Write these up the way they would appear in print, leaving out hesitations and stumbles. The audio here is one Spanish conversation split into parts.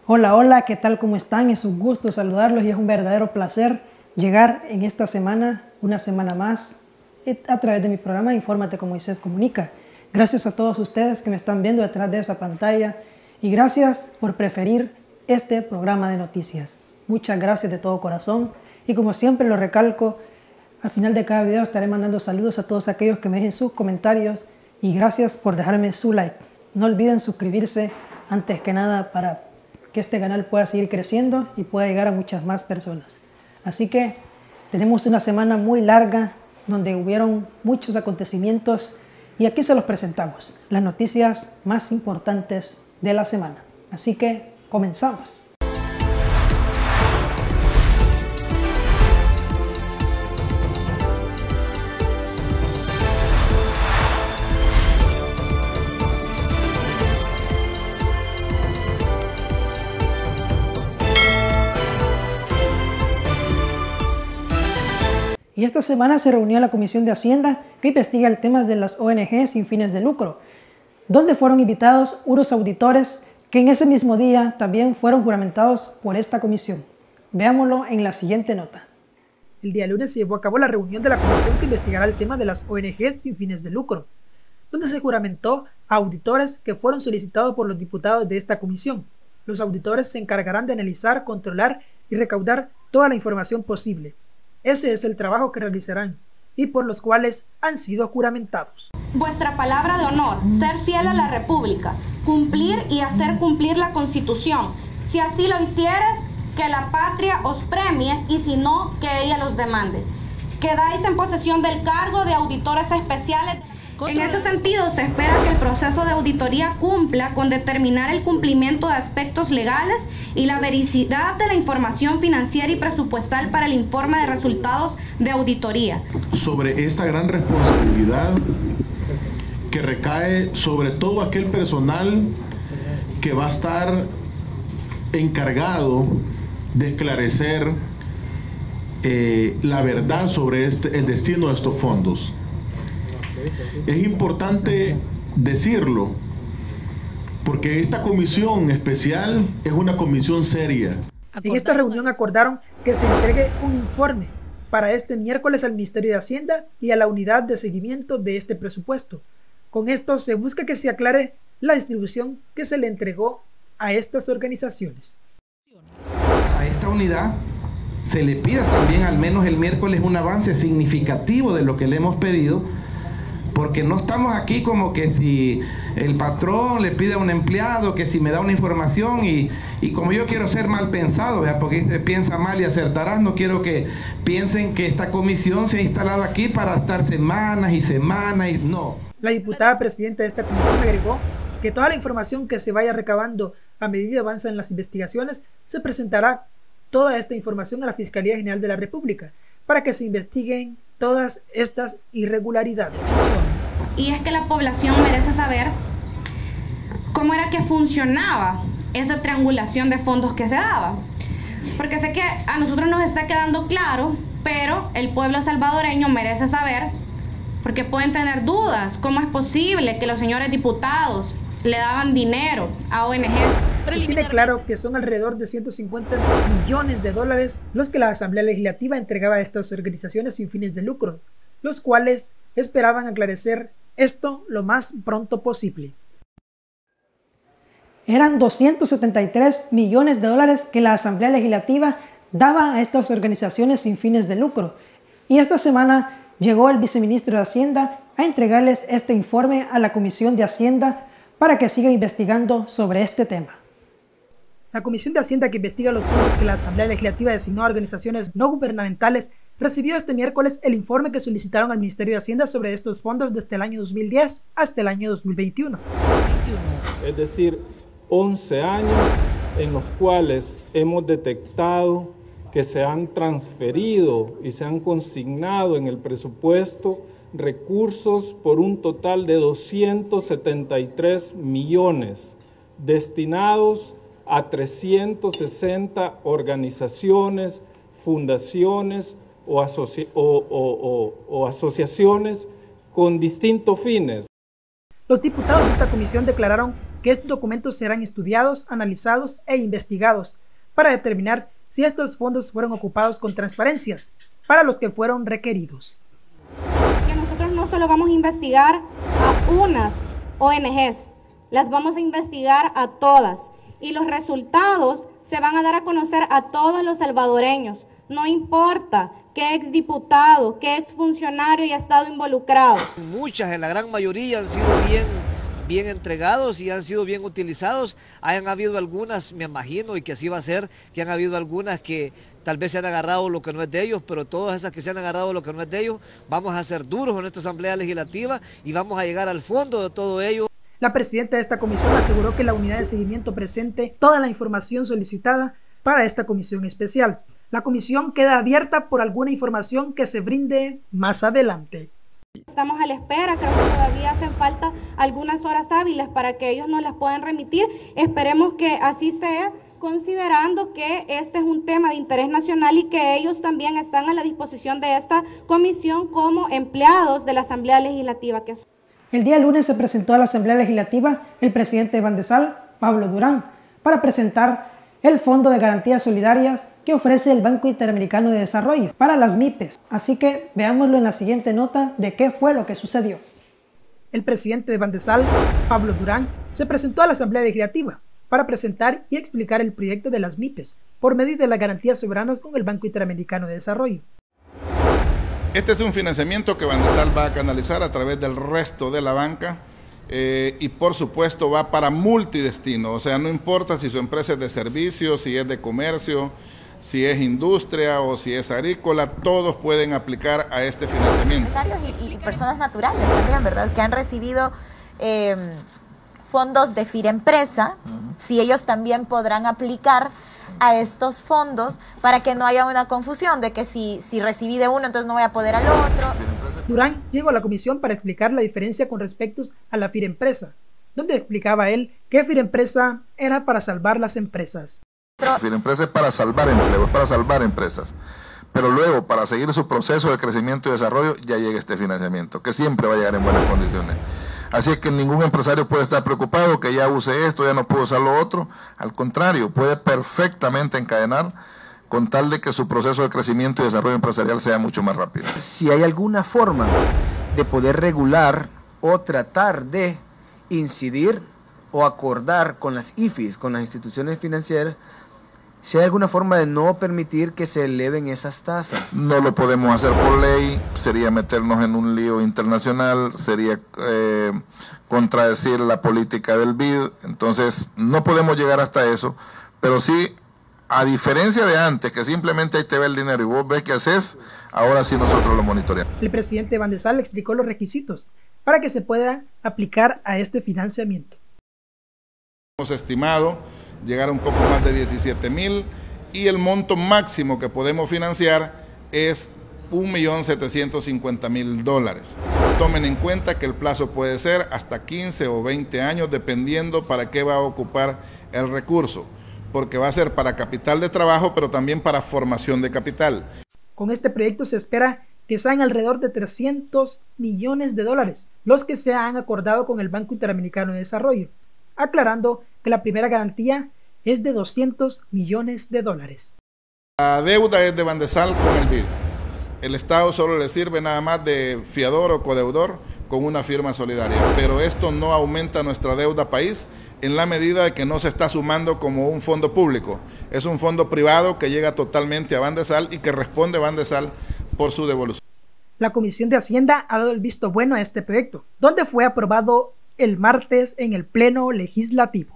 Hola, hola, ¿qué tal? ¿Cómo están? Es un gusto saludarlos y es un verdadero placer llegar en esta semana, una semana más, a través de mi programa Infórmate con Moisés Comunica. Gracias a todos ustedes que me están viendo detrás de esa pantalla y gracias por preferir este programa de noticias. Muchas gracias de todo corazón y como siempre lo recalco, al final de cada video estaré mandando saludos a todos aquellos que me dejen sus comentarios y gracias por dejarme su like. No olviden suscribirse antes que nada para que este canal pueda seguir creciendo y pueda llegar a muchas más personas. Así que tenemos una semana muy larga donde hubieron muchos acontecimientos y aquí se los presentamos, las noticias más importantes de la semana. Así que comenzamos. Y esta semana se reunió la Comisión de Hacienda que investiga el tema de las ONG sin fines de lucro, donde fueron invitados unos auditores que en ese mismo día también fueron juramentados por esta comisión. Veámoslo en la siguiente nota. El día lunes se llevó a cabo la reunión de la comisión que investigará el tema de las ONG sin fines de lucro, donde se juramentó a auditores que fueron solicitados por los diputados de esta comisión. Los auditores se encargarán de analizar, controlar y recaudar toda la información posible. Ese es el trabajo que realizarán y por los cuales han sido juramentados. Vuestra palabra de honor, ser fiel a la República, cumplir y hacer cumplir la Constitución. Si así lo hicieres, que la patria os premie y si no, que ella los demande. Quedáis en posesión del cargo de auditores especiales. En ese sentido, se espera que el proceso de auditoría cumpla con determinar el cumplimiento de aspectos legales y la veracidad de la información financiera y presupuestal para el informe de resultados de auditoría. Sobre esta gran responsabilidad que recae sobre todo aquel personal que va a estar encargado de esclarecer la verdad sobre el destino de estos fondos. Es importante decirlo, porque esta comisión especial es una comisión seria. En esta reunión acordaron que se entregue un informe para este miércoles al Ministerio de Hacienda y a la unidad de seguimiento de este presupuesto. Con esto se busca que se aclare la distribución que se le entregó a estas organizaciones. A esta unidad se le pida también al menos el miércoles un avance significativo de lo que le hemos pedido, porque no estamos aquí como que si el patrón le pide a un empleado que si me da una información y como yo quiero ser mal pensado, ¿verdad? Porque se piensa mal y acertarás, no quiero que piensen que esta comisión se ha instalado aquí para estar semanas y semanas y no. La diputada presidenta de esta comisión agregó que toda la información que se vaya recabando a medida que avanzan las investigaciones, se presentará toda esta información a la Fiscalía General de la República para que se investiguen todas estas irregularidades. Y es que la población merece saber cómo era que funcionaba esa triangulación de fondos que se daba. Porque sé que a nosotros nos está quedando claro, pero el pueblo salvadoreño merece saber, porque pueden tener dudas, cómo es posible que los señores diputados le daban dinero a ONGs. Se tiene claro que son alrededor de 150 millones de dólares los que la Asamblea Legislativa entregaba a estas organizaciones sin fines de lucro, los cuales esperaban aclarecer esto lo más pronto posible. Eran 273 millones de dólares que la Asamblea Legislativa daba a estas organizaciones sin fines de lucro y esta semana llegó el viceministro de Hacienda a entregarles este informe a la Comisión de Hacienda para que siga investigando sobre este tema. La Comisión de Hacienda que investiga los fondos que la Asamblea Legislativa designó a organizaciones no gubernamentales recibió este miércoles el informe que solicitaron al Ministerio de Hacienda sobre estos fondos desde el año 2010 hasta el año 2021. Es decir, 11 años en los cuales hemos detectado que se han transferido y se han consignado en el presupuesto recursos por un total de 273 millones destinados a 360 organizaciones, fundaciones o asociaciones con distintos fines. Los diputados de esta comisión declararon que estos documentos serán estudiados, analizados e investigados para determinar si estos fondos fueron ocupados con transparencias para los que fueron requeridos. Que nosotros no solo vamos a investigar a unas ONGs, las vamos a investigar a todas y los resultados se van a dar a conocer a todos los salvadoreños. No importa qué exdiputado, qué exfuncionario haya estado involucrado. Muchas, en la gran mayoría, han sido bien entregados y han sido bien utilizados. Han habido algunas, me imagino, y que así va a ser, que han habido algunas que tal vez se han agarrado lo que no es de ellos, pero todas esas que se han agarrado lo que no es de ellos, vamos a ser duros en esta Asamblea Legislativa y vamos a llegar al fondo de todo ello. La presidenta de esta comisión aseguró que la unidad de seguimiento presente toda la información solicitada para esta comisión especial. La comisión queda abierta por alguna información que se brinde más adelante. Estamos a la espera, creo que todavía hacen falta algunas horas hábiles para que ellos nos las puedan remitir. Esperemos que así sea, considerando que este es un tema de interés nacional y que ellos también están a la disposición de esta comisión como empleados de la Asamblea Legislativa. El día lunes se presentó a la Asamblea Legislativa el presidente de Bandesal, Pablo Durán, para presentar el Fondo de Garantías Solidarias que ofrece el Banco Interamericano de Desarrollo para las MIPES. Así que veámoslo en la siguiente nota de qué fue lo que sucedió. El presidente de Bandesal, Pablo Durán, se presentó a la Asamblea Legislativa para presentar y explicar el proyecto de las MIPES por medio de las garantías soberanas con el Banco Interamericano de Desarrollo. Este es un financiamiento que Bandesal va a canalizar a través del resto de la banca y por supuesto va para multidestino, o sea, no importa si su empresa es de servicios, si es de comercio, si es industria o si es agrícola, todos pueden aplicar a este financiamiento. Empresarios y personas naturales también, ¿verdad? Que han recibido fondos de Firempresa, si ellos también podrán aplicar a estos fondos para que no haya una confusión de que si recibí de uno entonces no voy a poder al otro. Durán llegó a la comisión para explicar la diferencia con respecto a la Firempresa, donde explicaba él que Firempresa era para salvar las empresas. Firempresa es para salvar empleos, para salvar empresas, pero luego para seguir su proceso de crecimiento y desarrollo ya llega este financiamiento, que siempre va a llegar en buenas condiciones. Así es que ningún empresario puede estar preocupado que ya use esto, ya no puedo usar lo otro. Al contrario, puede perfectamente encadenar con tal de que su proceso de crecimiento y desarrollo empresarial sea mucho más rápido. Si hay alguna forma de poder regular o tratar de incidir o acordar con las IFIs, con las instituciones financieras, si hay alguna forma de no permitir que se eleven esas tasas. No lo podemos hacer por ley, sería meternos en un lío internacional, sería contradecir la política del BID, entonces no podemos llegar hasta eso, pero sí, a diferencia de antes, que simplemente ahí te ve el dinero y vos ves qué haces, ahora sí nosotros lo monitoreamos. El presidente de Bandesal explicó los requisitos para que se pueda aplicar a este financiamiento. Hemos estimado llegar a un poco más de 17,000 y el monto máximo que podemos financiar es $1.750.000. Tomen en cuenta que el plazo puede ser hasta 15 o 20 años dependiendo para qué va a ocupar el recurso, porque va a ser para capital de trabajo pero también para formación de capital. Con este proyecto se espera que sean alrededor de $300 millones los que se han acordado con el Banco Interamericano de Desarrollo, aclarando que la primera garantía es de $200 millones. La deuda es de Bandesal con el BID. El Estado solo le sirve nada más de fiador o codeudor con una firma solidaria, pero esto no aumenta nuestra deuda país en la medida de que no se está sumando como un fondo público. Es un fondo privado que llega totalmente a Bandesal y que responde Bandesal por su devolución. La Comisión de Hacienda ha dado el visto bueno a este proyecto, donde fue aprobado el martes en el Pleno Legislativo.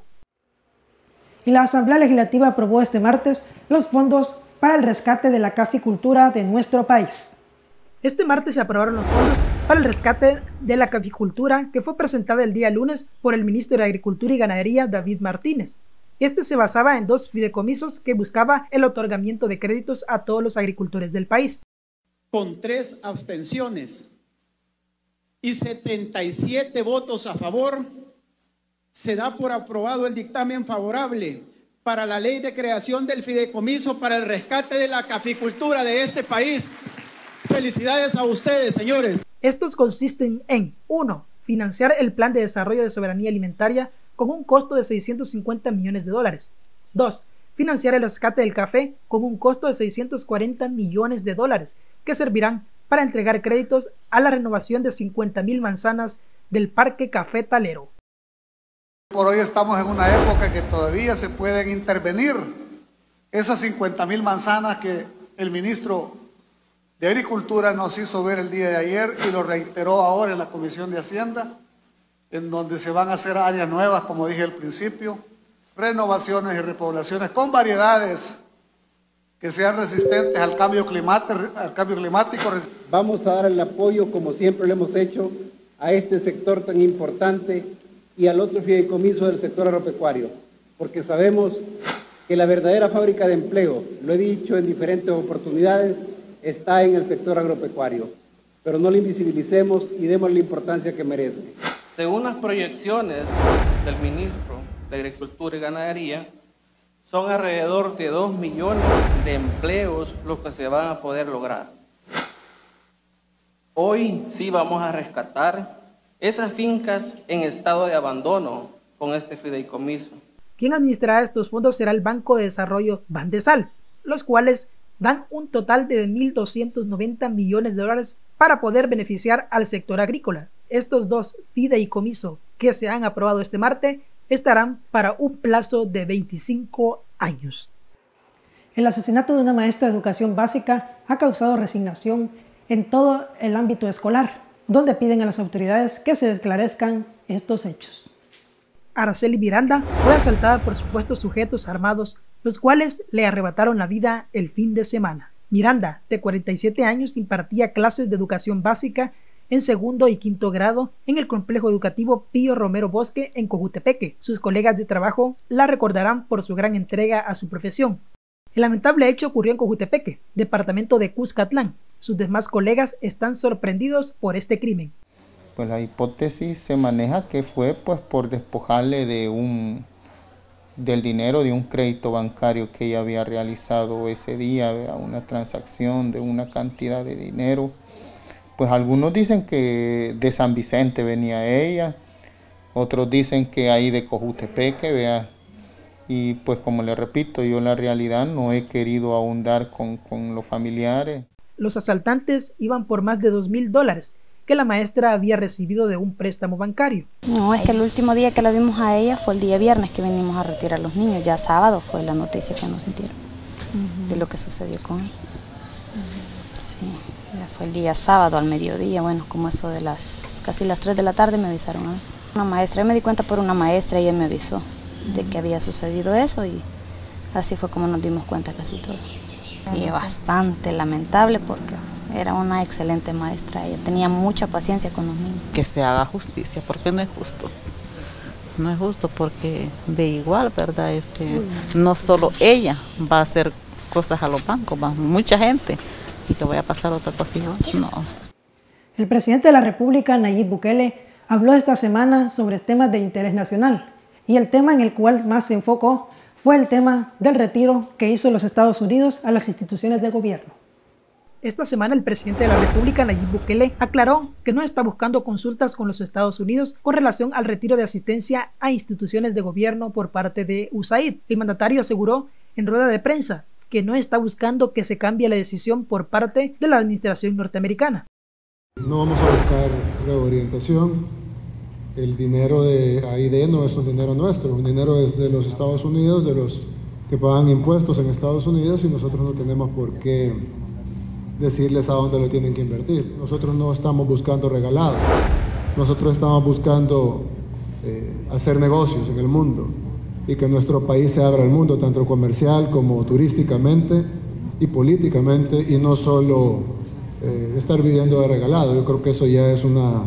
Y la Asamblea Legislativa aprobó este martes los fondos para el rescate de la caficultura de nuestro país. Este martes se aprobaron los fondos para el rescate de la caficultura que fue presentada el día lunes por el ministro de Agricultura y Ganadería, David Martínez. Este se basaba en 2 fideicomisos que buscaba el otorgamiento de créditos a todos los agricultores del país. Con 3 abstenciones y 77 votos a favor, se da por aprobado el dictamen favorable para la ley de creación del fideicomiso para el rescate de la caficultura de este país. Felicidades a ustedes, señores. Estos consisten en 1. Financiar el Plan de Desarrollo de Soberanía Alimentaria con un costo de 650 millones de dólares. 2. Financiar el rescate del café con un costo de 640 millones de dólares, que servirán para entregar créditos a la renovación de 50.000 manzanas del Parque Cafetalero. Por hoy estamos en una época que todavía se pueden intervenir esas 50.000 manzanas que el ministro de Agricultura nos hizo ver el día de ayer y lo reiteró ahora en la Comisión de Hacienda, en donde se van a hacer áreas nuevas, como dije al principio, renovaciones y repoblaciones con variedades que sean resistentes al cambio climático. Vamos a dar el apoyo, como siempre lo hemos hecho, a este sector tan importante y al otro fideicomiso del sector agropecuario, porque sabemos que la verdadera fábrica de empleo, lo he dicho en diferentes oportunidades, está en el sector agropecuario, pero no lo invisibilicemos y demos la importancia que merece. Según las proyecciones del ministro de Agricultura y Ganadería, son alrededor de 2 millones de empleos los que se van a poder lograr. Hoy sí vamos a rescatar esas fincas en estado de abandono con este fideicomiso. Quien administrará estos fondos será el Banco de Desarrollo Bandesal, los cuales dan un total de 1.290 millones de dólares para poder beneficiar al sector agrícola. Estos dos fideicomisos que se han aprobado este martes estarán para un plazo de 25 años. El asesinato de una maestra de educación básica ha causado resignación en todo el ámbito escolar, donde piden a las autoridades que se esclarezcan estos hechos. Araceli Miranda fue asaltada por supuestos sujetos armados, los cuales le arrebataron la vida el fin de semana. Miranda, de 47 años, impartía clases de educación básica en segundo y quinto grado en el complejo educativo Pío Romero Bosque en Cojutepeque. Sus colegas de trabajo la recordarán por su gran entrega a su profesión. El lamentable hecho ocurrió en Cojutepeque, departamento de Cuscatlán. Sus demás colegas están sorprendidos por este crimen. Pues la hipótesis se maneja que fue pues por despojarle del dinero de un crédito bancario que ella había realizado ese día, una transacción de una cantidad de dinero. Pues algunos dicen que de San Vicente venía ella, otros dicen que ahí de Cojutepeque, vea. Y pues como le repito, yo en la realidad no he querido ahondar con los familiares. Los asaltantes iban por más de $2,000 que la maestra había recibido de un préstamo bancario. No, es que el último día que la vimos a ella fue el día viernes que venimos a retirar a los niños. Ya sábado fue la noticia que nos sintieron de lo que sucedió con ella. Sí, ya fue el día sábado al mediodía, bueno, como eso de casi las 3 de la tarde me avisaron a mí. Una maestra, yo me di cuenta por una maestra, ella me avisó de que había sucedido eso y así fue como nos dimos cuenta casi todo. Sí, bastante lamentable porque era una excelente maestra, ella tenía mucha paciencia con los niños. Que se haga justicia, porque no es justo. No es justo porque de igual, ¿verdad? No solo ella va a hacer cosas a los bancos, va mucha gente y que vaya a pasar otra cosa. No. El presidente de la República, Nayib Bukele, habló esta semana sobre temas de interés nacional y el tema en el cual más se enfocó fue el tema del retiro que hizo los Estados Unidos a las instituciones de gobierno. Esta semana el presidente de la República, Nayib Bukele, aclaró que no está buscando consultas con los Estados Unidos con relación al retiro de asistencia a instituciones de gobierno por parte de USAID. El mandatario aseguró en rueda de prensa que no está buscando que se cambie la decisión por parte de la administración norteamericana. No vamos a buscar reorientación. El dinero de AID no es un dinero nuestro, un dinero es de los Estados Unidos, de los que pagan impuestos en Estados Unidos y nosotros no tenemos por qué decirles a dónde lo tienen que invertir. Nosotros no estamos buscando regalados, nosotros estamos buscando hacer negocios en el mundo y que nuestro país se abra al mundo, tanto comercial como turísticamente y políticamente, y no solo estar viviendo de regalado. Yo creo que eso ya es una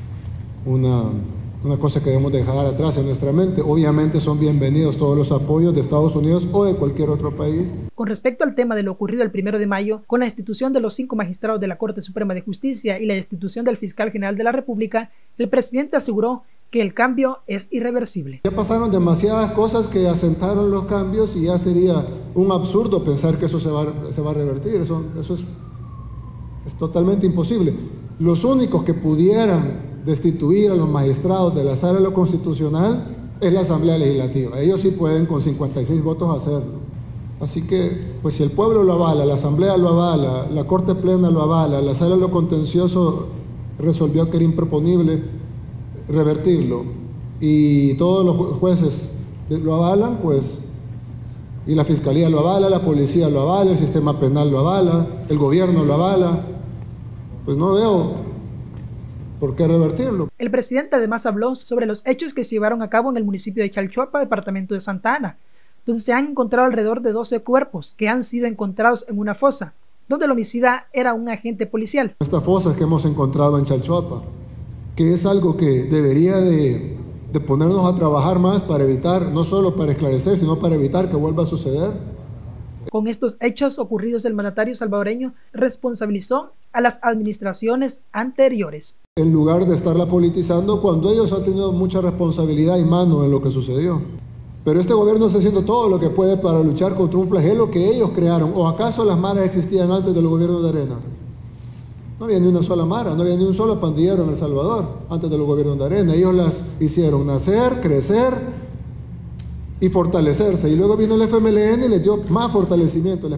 cosa que debemos dejar atrás en nuestra mente. Obviamente son bienvenidos todos los apoyos de Estados Unidos o de cualquier otro país. Con respecto al tema de lo ocurrido el 1 de mayo, con la destitución de los 5 magistrados de la Corte Suprema de Justicia y la destitución del fiscal general de la República, el presidente aseguró que el cambio es irreversible. Ya pasaron demasiadas cosas que asentaron los cambios y ya sería un absurdo pensar que eso se va a revertir. Eso es totalmente imposible. Los únicos que pudieran destituir a los magistrados de la Sala de lo Constitucional es la Asamblea Legislativa. Ellos sí pueden con 56 votos hacerlo. Así que, pues si el pueblo lo avala, la Asamblea lo avala, la Corte Plena lo avala, la Sala de lo Contencioso resolvió que era improponible revertirlo, y todos los jueces lo avalan, pues, y la Fiscalía lo avala, la Policía lo avala, el Sistema Penal lo avala, el Gobierno lo avala, pues no veo por qué revertirlo. El presidente además habló sobre los hechos que se llevaron a cabo en el municipio de Chalchuapa, departamento de Santa Ana, donde se han encontrado alrededor de 12 cuerpos que han sido encontrados en una fosa, donde el homicida era un agente policial. Estas fosas que hemos encontrado en Chalchuapa, que es algo que debería de ponernos a trabajar más para evitar, no solo para esclarecer, sino para evitar que vuelva a suceder. Con estos hechos ocurridos, el mandatario salvadoreño responsabilizó a las administraciones anteriores. En lugar de estarla politizando cuando ellos han tenido mucha responsabilidad y mano en lo que sucedió. Pero este gobierno está haciendo todo lo que puede para luchar contra un flagelo que ellos crearon. ¿O acaso las maras existían antes del gobierno de Arena? No había ni una sola mara, no había ni un solo pandillero en El Salvador antes del gobierno de Arena. Ellos las hicieron nacer, crecer y fortalecerse. Y luego vino el FMLN y les dio más fortalecimiento.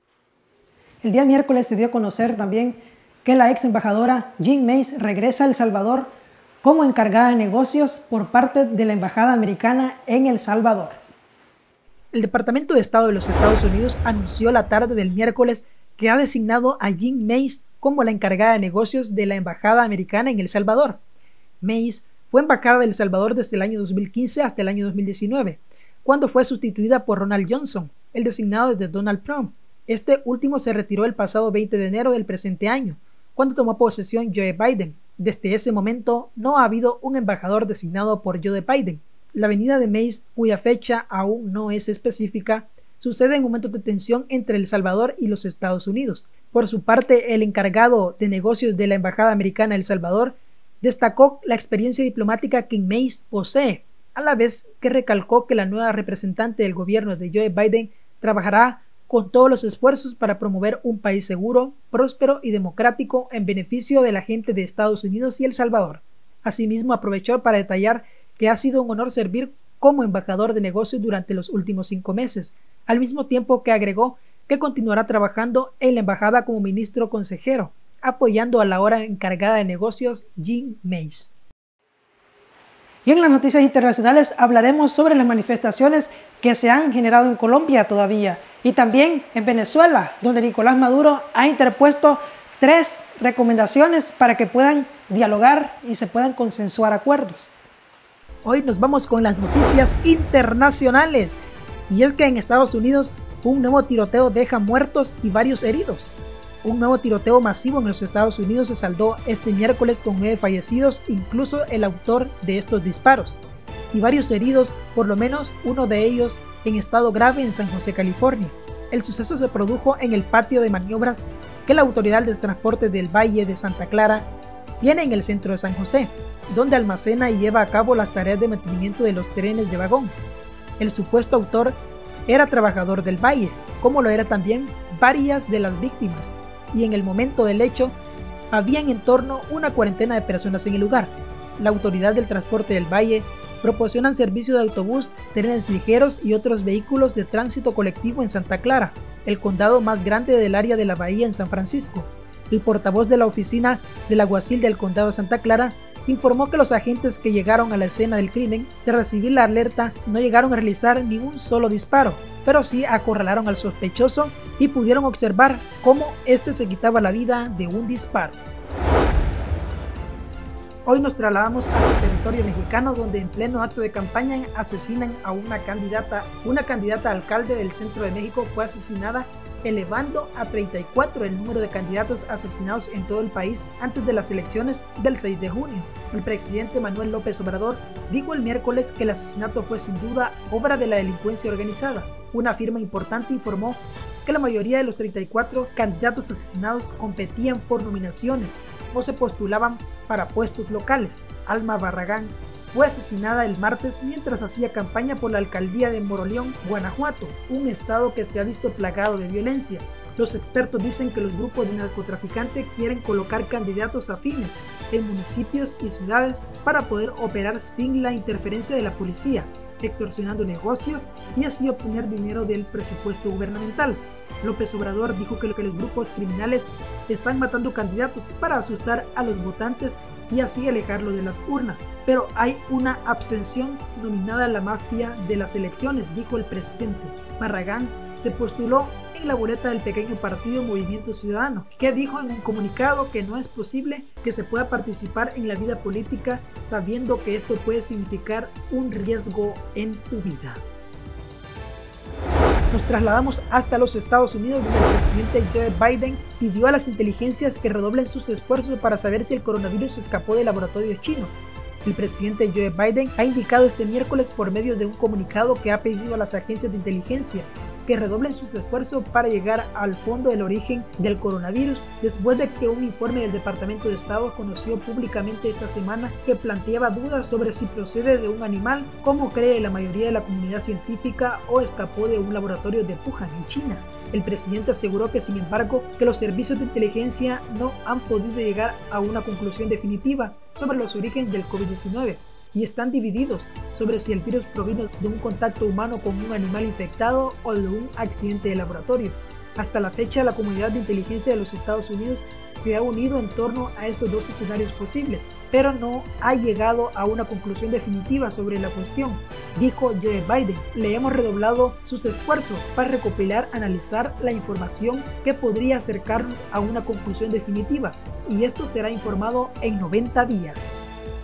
El día miércoles se dio a conocer también que la ex embajadora Jean Mace regresa a El Salvador como encargada de negocios por parte de la Embajada Americana en El Salvador. El Departamento de Estado de los Estados Unidos anunció la tarde del miércoles que ha designado a Jean Mace como la encargada de negocios de la Embajada Americana en El Salvador. Mace fue embajada de El Salvador desde el año 2015 hasta el año 2019, cuando fue sustituida por Ronald Johnson, el designado desde Donald Trump. Este último se retiró el pasado 20 de enero del presente año, cuando tomó posesión Joe Biden. Desde ese momento no ha habido un embajador designado por Joe Biden. La venida de Mace, cuya fecha aún no es específica, sucede en momentos de tensión entre El Salvador y los Estados Unidos. Por su parte, el encargado de negocios de la Embajada Americana en El Salvador destacó la experiencia diplomática que Mace posee, a la vez que recalcó que la nueva representante del gobierno de Joe Biden trabajará con todos los esfuerzos para promover un país seguro, próspero y democrático en beneficio de la gente de Estados Unidos y El Salvador. Asimismo, aprovechó para detallar que ha sido un honor servir como embajador de negocios durante los últimos 5 meses, al mismo tiempo que agregó que continuará trabajando en la embajada como ministro consejero, apoyando a la ahora encargada de negocios Jean Mace. Y en las noticias internacionales hablaremos sobre las manifestaciones que se han generado en Colombia todavía y también en Venezuela, donde Nicolás Maduro ha interpuesto 3 recomendaciones para que puedan dialogar y se puedan consensuar acuerdos. Hoy nos vamos con las noticias internacionales, y es que en Estados Unidos un nuevo tiroteo deja muertos y varios heridos. Un nuevo tiroteo masivo en los Estados Unidos se saldó este miércoles con 9 fallecidos, incluso el autor de estos disparos, y varios heridos, por lo menos uno de ellos en estado grave en San José, California. El suceso se produjo en el patio de maniobras que la Autoridad de Transporte del Valle de Santa Clara tiene en el centro de San José, donde almacena y lleva a cabo las tareas de mantenimiento de los trenes de vagón. El supuesto autor era trabajador del Valle, como lo era también varias de las víctimas, y en el momento del hecho habían en torno una cuarentena de personas en el lugar. La Autoridad del Transporte del Valle proporcionan servicio de autobús, trenes ligeros y otros vehículos de tránsito colectivo en Santa Clara, el condado más grande del área de la Bahía en San Francisco. El portavoz de la oficina del alguacil del condado de Santa Clara informó que los agentes que llegaron a la escena del crimen de recibir la alerta no llegaron a realizar ni un solo disparo, pero sí acorralaron al sospechoso y pudieron observar cómo este se quitaba la vida de un disparo. Hoy nos trasladamos hasta el territorio mexicano, donde en pleno acto de campaña asesinan a una candidata a alcalde del centro de México fue asesinada, elevando a 34 el número de candidatos asesinados en todo el país antes de las elecciones del 6 de junio. El presidente Manuel López Obrador dijo el miércoles que el asesinato fue sin duda obra de la delincuencia organizada. Una firma importante informó que la mayoría de los 34 candidatos asesinados competían por nominaciones o se postulaban para puestos locales. Alma Barragán fue asesinada el martes mientras hacía campaña por la alcaldía de Moroleón, Guanajuato, un estado que se ha visto plagado de violencia. Los expertos dicen que los grupos de narcotraficantes quieren colocar candidatos afines en municipios y ciudades para poder operar sin la interferencia de la policía, extorsionando negocios y así obtener dinero del presupuesto gubernamental. López Obrador dijo que los grupos criminales están matando candidatos para asustar a los votantes y así alejarlo de las urnas. Pero hay una abstención dominada la mafia de las elecciones, dijo el presidente. Barragán se postuló en la boleta del pequeño partido Movimiento Ciudadano, que dijo en un comunicado que no es posible que se pueda participar en la vida política sabiendo que esto puede significar un riesgo en tu vida. Nos trasladamos hasta los Estados Unidos, donde el presidente Joe Biden pidió a las inteligencias que redoblen sus esfuerzos para saber si el coronavirus escapó del laboratorio chino. El presidente Joe Biden ha indicado este miércoles por medio de un comunicado que ha pedido a las agencias de inteligencia que redoblen sus esfuerzos para llegar al fondo del origen del coronavirus, después de que un informe del Departamento de Estado conoció públicamente esta semana que planteaba dudas sobre si procede de un animal, como cree la mayoría de la comunidad científica, o escapó de un laboratorio de Wuhan en China. El presidente aseguró que, sin embargo, que los servicios de inteligencia no han podido llegar a una conclusión definitiva sobre los orígenes del COVID-19 y están divididos sobre si el virus provino de un contacto humano con un animal infectado o de un accidente de laboratorio. Hasta la fecha, la comunidad de inteligencia de los Estados Unidos se ha unido en torno a estos dos escenarios posibles, pero no ha llegado a una conclusión definitiva sobre la cuestión, dijo Joe Biden. Le hemos redoblado sus esfuerzos para recopilar, analizar la información que podría acercarnos a una conclusión definitiva, y esto será informado en 90 días.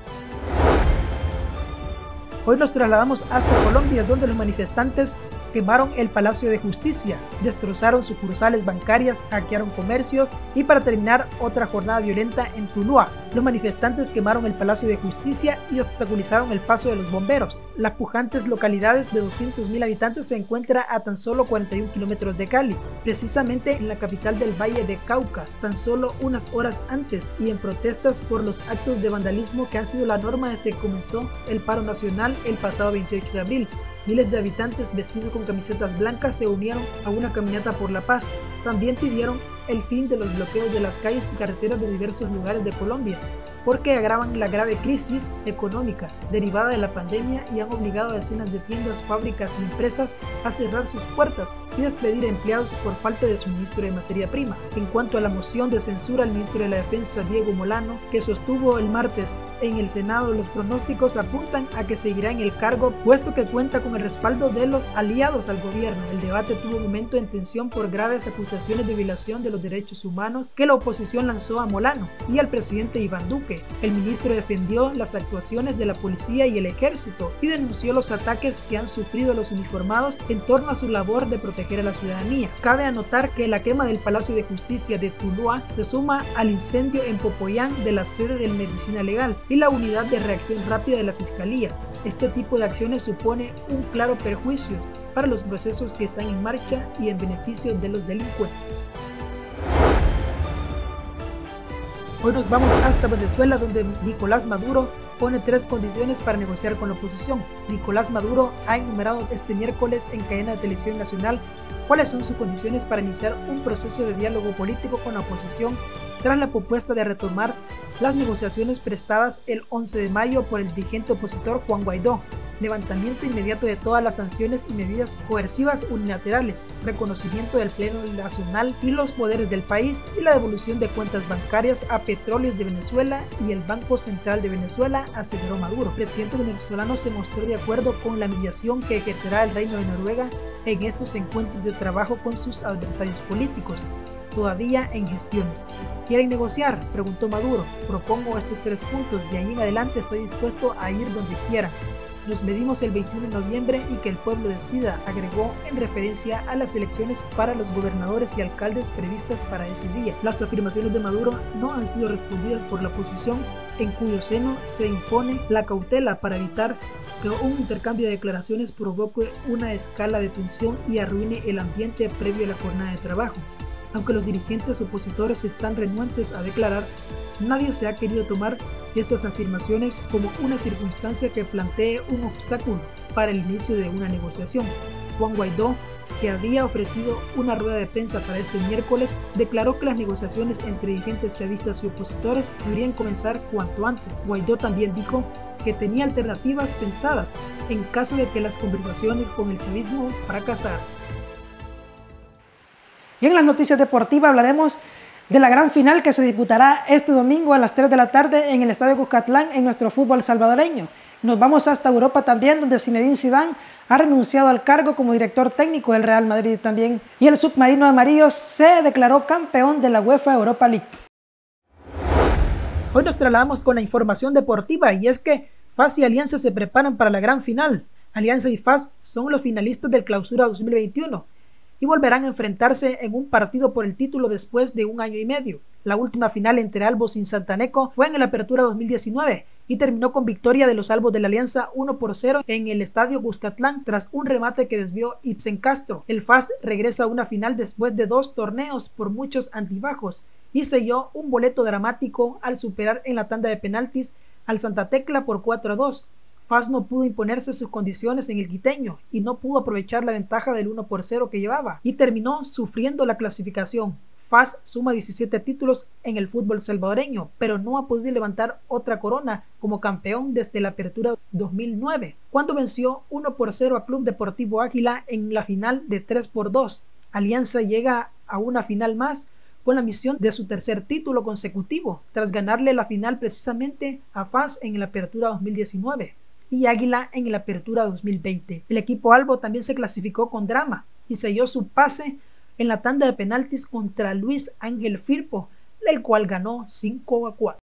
Hoy nos trasladamos hasta Colombia, donde los manifestantes quemaron el Palacio de Justicia, destrozaron sucursales bancarias, hackearon comercios y, para terminar, otra jornada violenta en Tuluá. Los manifestantes quemaron el Palacio de Justicia y obstaculizaron el paso de los bomberos. Las pujantes localidades de 200.000 habitantes se encuentra a tan solo 41 kilómetros de Cali, precisamente en la capital del Valle de Cauca, tan solo unas horas antes, y en protestas por los actos de vandalismo que han sido la norma desde que comenzó el paro nacional el pasado 28 de abril. Miles de habitantes vestidos con camisetas blancas se unieron a una caminata por la paz. También pidieron el fin de los bloqueos de las calles y carreteras de diversos lugares de Colombia, porque agravan la grave crisis económica derivada de la pandemia y han obligado a decenas de tiendas, fábricas y empresas a cerrar sus puertas y despedir a empleados por falta de suministro de materia prima. En cuanto a la moción de censura al ministro de la Defensa, Diego Molano, que sostuvo el martes en el Senado, los pronósticos apuntan a que seguirá en el cargo, puesto que cuenta con el respaldo de los aliados al gobierno. El debate tuvo un momento en tensión por graves acusaciones de violación de los derechos humanos que la oposición lanzó a Molano y al presidente Iván Duque. El ministro defendió las actuaciones de la policía y el ejército y denunció los ataques que han sufrido los uniformados en torno a su labor de proteger a la ciudadanía. Cabe anotar que la quema del Palacio de Justicia de Tuluá se suma al incendio en Popoyán de la sede de Medicina Legal y la unidad de reacción rápida de la Fiscalía. Este tipo de acciones supone un claro perjuicio para los procesos que están en marcha y en beneficio de los delincuentes. Hoy nos vamos hasta Venezuela, donde Nicolás Maduro pone 3 condiciones para negociar con la oposición. Nicolás Maduro ha enumerado este miércoles en cadena de televisión nacional cuáles son sus condiciones para iniciar un proceso de diálogo político con la oposición tras la propuesta de retomar las negociaciones prestadas el 11 de mayo por el dirigente opositor Juan Guaidó, levantamiento inmediato de todas las sanciones y medidas coercivas unilaterales, reconocimiento del Pleno Nacional y los poderes del país y la devolución de cuentas bancarias a Petróleos de Venezuela y el Banco Central de Venezuela, aseveró Maduro. El presidente venezolano se mostró de acuerdo con la mediación que ejercerá el Reino de Noruega en estos encuentros de trabajo con sus adversarios políticos, todavía en gestiones. ¿Quieren negociar?, preguntó Maduro. Propongo estos 3 puntos, de ahí en adelante estoy dispuesto a ir donde quieran. Nos medimos el 21 de noviembre y que el pueblo decida, agregó en referencia a las elecciones para los gobernadores y alcaldes previstas para ese día. Las afirmaciones de Maduro no han sido respondidas por la oposición, en cuyo seno se impone la cautela para evitar que un intercambio de declaraciones provoque una escala de tensión y arruine el ambiente previo a la jornada de trabajo. Aunque los dirigentes opositores están renuentes a declarar, nadie se ha querido tomar estas afirmaciones como una circunstancia que plantee un obstáculo para el inicio de una negociación. Juan Guaidó que había ofrecido una rueda de prensa para este miércoles, declaró que las negociaciones entre dirigentes chavistas y opositores deberían comenzar cuanto antes. Guaidó también dijo que tenía alternativas pensadas en caso de que las conversaciones con el chavismo fracasaran. Y en las noticias deportivas hablaremos de la gran final que se disputará este domingo a las 3 de la tarde en el Estadio Cuscatlán en nuestro fútbol salvadoreño. Nos vamos hasta Europa también, donde Zinedine Zidane ha renunciado al cargo como director técnico del Real Madrid también. Y el submarino amarillo se declaró campeón de la UEFA Europa League. Hoy nos trasladamos con la información deportiva y es que FAS y Alianza se preparan para la gran final. Alianza y FAS son los finalistas del Clausura 2021 y volverán a enfrentarse en un partido por el título después de 1 año y medio. La última final entre Albos y Santaneco fue en el Apertura 2019 y terminó con victoria de los Albos de la Alianza 1-0 en el Estadio Cuscatlán tras un remate que desvió Ibsen Castro. El FAS regresa a una final después de 2 torneos por muchos altibajos y selló un boleto dramático al superar en la tanda de penaltis al Santa Tecla por 4-2. FAS no pudo imponerse sus condiciones en el quiteño y no pudo aprovechar la ventaja del 1-0 que llevaba y terminó sufriendo la clasificación. FAS suma 17 títulos en el fútbol salvadoreño, pero no ha podido levantar otra corona como campeón desde la Apertura 2009, cuando venció 1-0 a Club Deportivo Águila en la final de 3-2. Alianza llega a una final más con la misión de su tercer título consecutivo, tras ganarle la final precisamente a FAS en la Apertura 2019. Y Águila en la Apertura 2020. El equipo Albo también se clasificó con drama y selló su pase en la tanda de penaltis contra Luis Ángel Firpo, el cual ganó 5-4.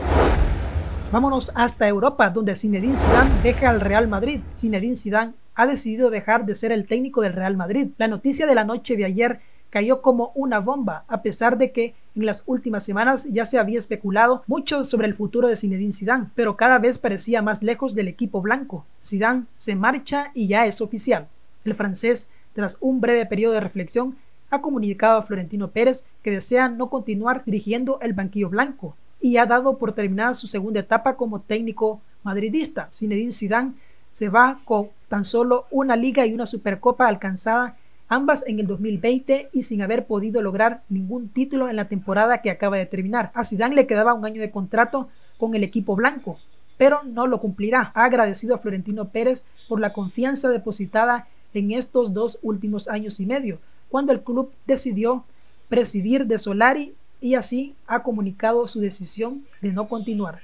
Vámonos hasta Europa, donde Zinedine Zidane deja al Real Madrid. Zinedine Zidane ha decidido dejar de ser el técnico del Real Madrid. La noticia de la noche de ayer cayó como una bomba, a pesar de que en las últimas semanas ya se había especulado mucho sobre el futuro de Zinedine Zidane, pero cada vez parecía más lejos del equipo blanco. Zidane se marcha y ya es oficial. El francés, tras un breve periodo de reflexión, ha comunicado a Florentino Pérez que desea no continuar dirigiendo el banquillo blanco y ha dado por terminada su segunda etapa como técnico madridista. Zinedine Zidane se va con tan solo una liga y una supercopa alcanzada ambas en el 2020 y sin haber podido lograr ningún título en la temporada que acaba de terminar. A Zidane le quedaba 1 año de contrato con el equipo blanco, pero no lo cumplirá. Ha agradecido a Florentino Pérez por la confianza depositada en estos 2 últimos años y medio, cuando el club decidió prescindir de Solari y así ha comunicado su decisión de no continuar.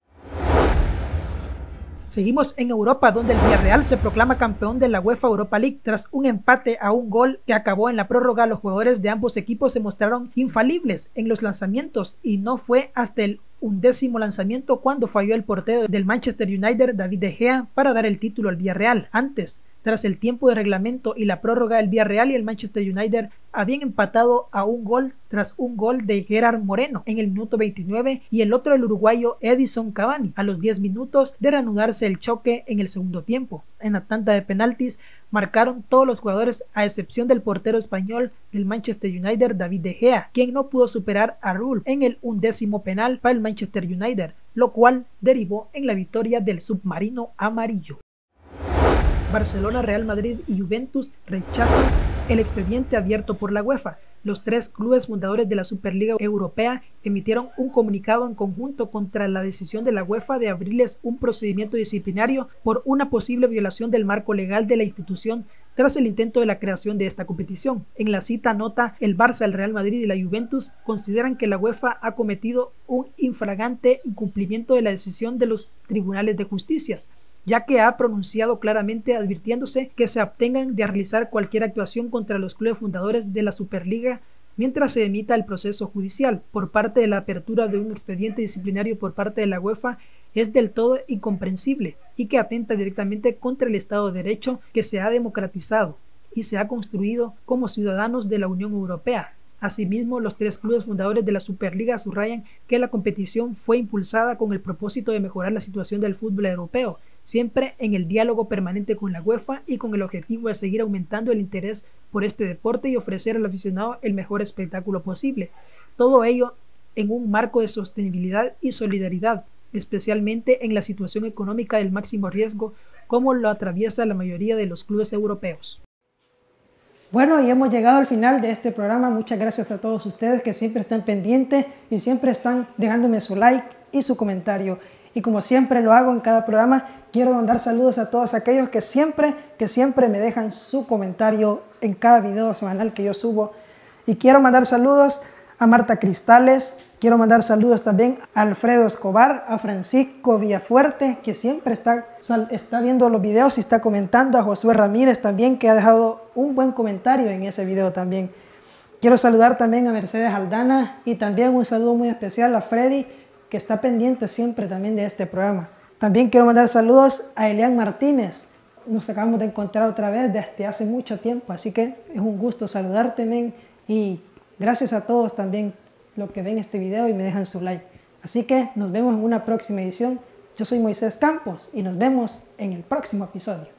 Seguimos en Europa, donde el Villarreal se proclama campeón de la UEFA Europa League tras un empate a 1 gol que acabó en la prórroga. Los jugadores de ambos equipos se mostraron infalibles en los lanzamientos y no fue hasta el 11º lanzamiento cuando falló el portero del Manchester United, David De Gea, para dar el título al Villarreal. Antes, tras el tiempo de reglamento y la prórroga, el Villarreal y el Manchester United habían empatado a 1 gol tras un gol de Gerard Moreno en el minuto 29 y el otro el uruguayo Edison Cavani a los 10 minutos de reanudarse el choque en el segundo tiempo. En la tanda de penaltis marcaron todos los jugadores a excepción del portero español del Manchester United, David De Gea, quien no pudo superar a Rule en el 11º penal para el Manchester United, lo cual derivó en la victoria del submarino amarillo. Barcelona, Real Madrid y Juventus rechazan el expediente abierto por la UEFA. Los 3 clubes fundadores de la Superliga Europea emitieron un comunicado en conjunto contra la decisión de la UEFA de abrirles un procedimiento disciplinario por una posible violación del marco legal de la institución tras el intento de la creación de esta competición. En la cita nota, el Barça, el Real Madrid y la Juventus consideran que la UEFA ha cometido un infragante incumplimiento de la decisión de los tribunales de justicia, ya que ha pronunciado claramente advirtiéndose que se abstengan de realizar cualquier actuación contra los clubes fundadores de la Superliga mientras se emita el proceso judicial. Por parte de la apertura de un expediente disciplinario por parte de la UEFA es del todo incomprensible y que atenta directamente contra el Estado de Derecho que se ha democratizado y se ha construido como ciudadanos de la Unión Europea. Asimismo, los 3 clubes fundadores de la Superliga subrayan que la competición fue impulsada con el propósito de mejorar la situación del fútbol europeo, siempre en el diálogo permanente con la UEFA y con el objetivo de seguir aumentando el interés por este deporte y ofrecer al aficionado el mejor espectáculo posible. Todo ello en un marco de sostenibilidad y solidaridad, especialmente en la situación económica del máximo riesgo como lo atraviesa la mayoría de los clubes europeos. Bueno, y hemos llegado al final de este programa. Muchas gracias a todos ustedes que siempre están pendientes y siempre están dejándome su like y su comentario. Y como siempre lo hago en cada programa, quiero mandar saludos a todos aquellos que siempre me dejan su comentario en cada video semanal que yo subo. Y quiero mandar saludos a Marta Cristales, quiero mandar saludos también a Alfredo Escobar, a Francisco Villafuerte, que siempre está viendo los videos y está comentando, a Josué Ramírez también, que ha dejado un buen comentario en ese video también. Quiero saludar también a Mercedes Aldana y también un saludo muy especial a Freddy, que está pendiente siempre también de este programa. También quiero mandar saludos a Elian Martínez. Nos acabamos de encontrar otra vez desde hace mucho tiempo, así que es un gusto saludarte, men, y gracias a todos también los que ven este video y me dejan su like. Así que nos vemos en una próxima edición. Yo soy Moisés Campos y nos vemos en el próximo episodio.